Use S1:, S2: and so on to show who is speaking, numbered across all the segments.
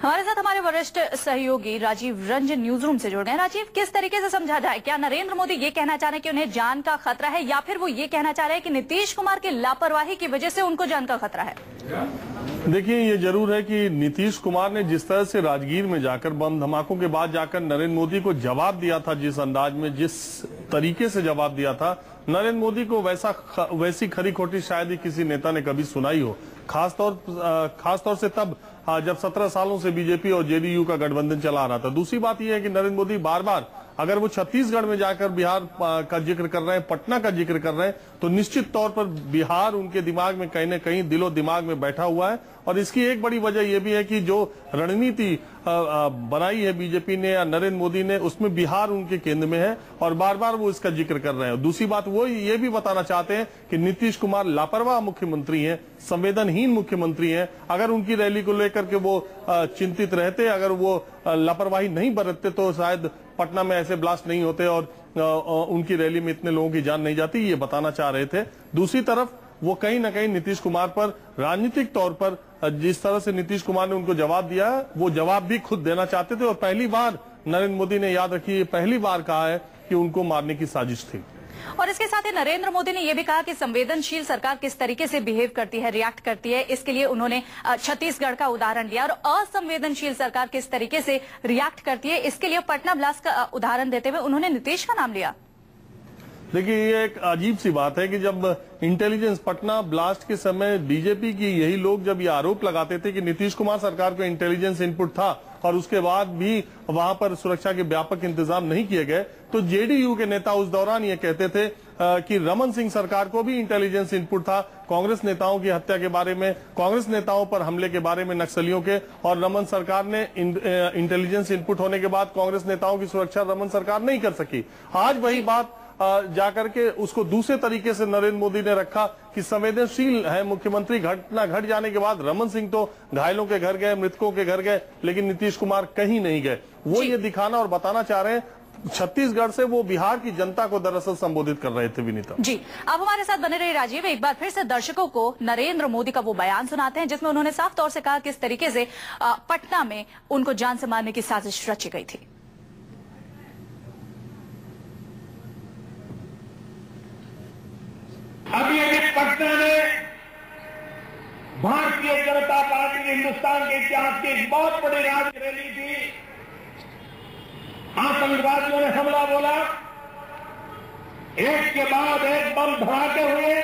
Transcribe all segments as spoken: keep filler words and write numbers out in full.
S1: हमारे साथ हमारे वरिष्ठ सहयोगी राजीव रंजन न्यूज रूम से जुड़ गए। राजीव, किस तरीके से समझा जाए, क्या नरेंद्र मोदी ये कहना चाह रहे हैं कि उन्हें जान का खतरा है, या फिर वो ये कहना चाह रहे हैं कि नीतीश कुमार की लापरवाही की वजह से उनको जान का खतरा है?
S2: देखिए, ये जरूर है कि नीतीश कुमार ने जिस तरह से राजगीर में जाकर बम धमाकों के बाद जाकर नरेंद्र मोदी को जवाब दिया था, जिस अंदाज में जिस तरीके से जवाब दिया था, नरेंद्र मोदी को वैसा वैसी खरी खोटी शायद ही किसी नेता ने कभी सुनाई हो। खासतौर खासतौर से तब जब सत्रह सालों से बीजेपी और जेडीयू का गठबंधन चला रहा था। दूसरी बात यह है कि नरेंद्र मोदी बार बार अगर वो छत्तीसगढ़ में जाकर बिहार का जिक्र कर रहे हैं, पटना का जिक्र कर रहे हैं, तो निश्चित तौर पर बिहार उनके दिमाग में कहीं न कहीं दिलो दिमाग में बैठा हुआ है। और इसकी एक बड़ी वजह यह भी है कि जो रणनीति बनाई है बीजेपी ने या नरेंद्र मोदी ने, उसमें बिहार उनके केंद्र में है और बार बार वो इसका जिक्र कर रहे हैं। दूसरी बात वो ये भी बताना चाहते हैं कि नीतीश कुमार लापरवाह मुख्यमंत्री हैं, संवेदनहीन मुख्यमंत्री हैं। अगर उनकी रैली को लेकर के वो चिंतित रहते, अगर वो लापरवाही नहीं बरतते, तो शायद पटना में ऐसे ब्लास्ट नहीं होते और उनकी रैली में इतने लोगों की जान नहीं जाती, ये बताना चाह रहे थे। दूसरी तरफ वो कहीं ना कहीं नीतीश कुमार पर राजनीतिक तौर पर जिस तरह से नीतीश कुमार ने उनको जवाब दिया, वो जवाब भी खुद देना चाहते थे। और पहली बार नरेंद्र मोदी ने, याद रखिए, पहली बार कहा है कि उनको मारने की साजिश थी।
S1: और इसके साथ ही नरेंद्र मोदी ने यह भी कहा कि संवेदनशील सरकार किस तरीके से बिहेव करती है, रिएक्ट करती है। इसके लिए उन्होंने छत्तीसगढ़ का उदाहरण दिया, और असंवेदनशील सरकार किस तरीके से रिएक्ट करती है, इसके लिए पटना ब्लास्ट का उदाहरण देते हुए उन्होंने नीतीश का नाम लिया।
S2: देखिए, ये एक अजीब सी बात है कि जब इंटेलिजेंस पटना ब्लास्ट के समय बीजेपी की यही लोग जब ये आरोप लगाते थे कि नीतीश कुमार सरकार को इंटेलिजेंस इनपुट था और उसके बाद भी वहां पर सुरक्षा के व्यापक इंतजाम नहीं किए गए, तो जेडीयू के नेता उस दौरान ये कहते थे कि रमन सिंह सरकार को भी इंटेलिजेंस इनपुट था कांग्रेस नेताओं की हत्या के बारे में, कांग्रेस नेताओं पर हमले के बारे में, नक्सलियों के, और रमन सरकार ने इंटेलिजेंस इनपुट होने के बाद कांग्रेस नेताओं की सुरक्षा रमन सरकार नहीं कर सकी। आज वही बात जाकर के उसको दूसरे तरीके से नरेंद्र मोदी ने रखा कि संवेदनशील है मुख्यमंत्री। घटना घट जाने के बाद रमन सिंह तो घायलों के घर गए, मृतकों के घर गए, लेकिन नीतीश कुमार कहीं नहीं गए। वो ये दिखाना और बताना चाह रहे हैं छत्तीसगढ़ से वो बिहार की जनता को दरअसल संबोधित कर रहे थे। विनीता
S1: जी, आप हमारे साथ बने रहिए। राजीव, एक बार फिर से दर्शकों को नरेंद्र मोदी का वो बयान सुनाते हैं जिसमें उन्होंने साफ तौर से कहा किस तरीके से पटना में उनको जान से मारने की साजिश रची गई थी।
S3: अभी अभी पटना में भारतीय जनता पार्टी ने हिंदुस्तान के इतिहास की एक बहुत बड़ी राज रैली थी। आतंकवादियों ने हमला बोला, एक के बाद एक बम धमाके हुए,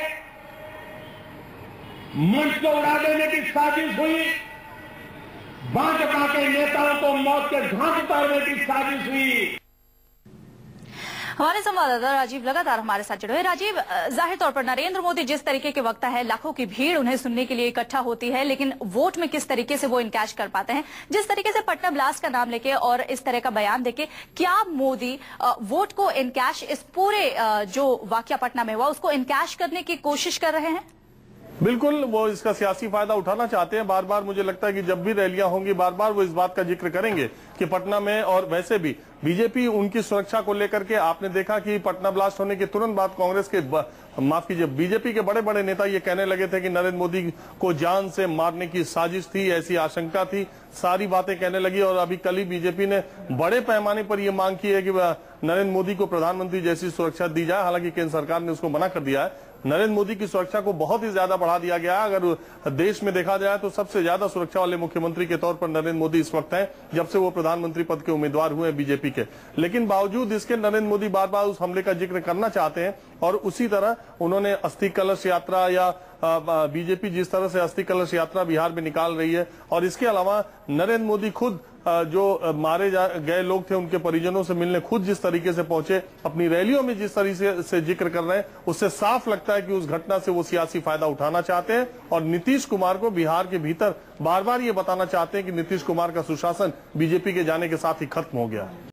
S3: मंच को उड़ा देने की साजिश हुई, भाजपा के नेताओं को मौत के घाट उतारने की साजिश हुई।
S1: हमारे संवाददाता राजीव लगातार हमारे साथ जुड़े हुए। राजीव, जाहिर तौर पर नरेंद्र मोदी जिस तरीके के वक्ता है, लाखों की भीड़ उन्हें सुनने के लिए इकट्ठा होती है, लेकिन वोट में किस तरीके से वो इनकैश कर पाते हैं, जिस तरीके से पटना ब्लास्ट का नाम लेके और इस तरह का बयान देके, क्या मोदी वोट को इनकैश, इस पूरे जो वाकया पटना में हुआ, उसको इनकैश करने की कोशिश कर रहे हैं?
S2: बिल्कुल, वो इसका सियासी फायदा उठाना चाहते हैं। बार बार मुझे लगता है कि जब भी रैलियां होंगी, बार बार वो इस बात का जिक्र करेंगे कि पटना में, और वैसे भी बीजेपी उनकी सुरक्षा को लेकर के, आपने देखा कि पटना ब्लास्ट होने के तुरंत बाद कांग्रेस के, माफ कीजिए, बीजेपी के बड़े बड़े नेता ये कहने लगे थे कि नरेंद्र मोदी को जान से मारने की साजिश थी, ऐसी आशंका थी, सारी बातें कहने लगी। और अभी कल ही बीजेपी ने बड़े पैमाने पर यह मांग की है कि नरेंद्र मोदी को प्रधानमंत्री जैसी सुरक्षा दी जाए। हालांकि केंद्र सरकार ने उसको मना कर दिया है। नरेंद्र मोदी की सुरक्षा को बहुत ही ज्यादा बढ़ा दिया गया है। अगर देश में देखा जाए तो सबसे ज्यादा सुरक्षा वाले मुख्यमंत्री के तौर पर नरेंद्र मोदी इस वक्त हैं, जब से वो प्रधानमंत्री पद के उम्मीदवार हुए बीजेपी के। लेकिन बावजूद इसके नरेंद्र मोदी बार बार उस हमले का जिक्र करना चाहते हैं। और उसी तरह उन्होंने अस्थि कलश यात्रा, या बीजेपी जिस तरह से अस्थि कलश यात्रा बिहार में निकाल रही है, और इसके अलावा नरेंद्र मोदी खुद जो मारे गए लोग थे उनके परिजनों से मिलने खुद जिस तरीके से पहुंचे, अपनी रैलियों में जिस तरीके से जिक्र कर रहे हैं, उससे साफ लगता है कि उस घटना से वो सियासी फायदा उठाना चाहते हैं। और नीतीश कुमार को बिहार के भीतर बार बार ये बताना चाहते हैं कि नीतीश कुमार का सुशासन बीजेपी के जाने के साथ ही खत्म हो गया है।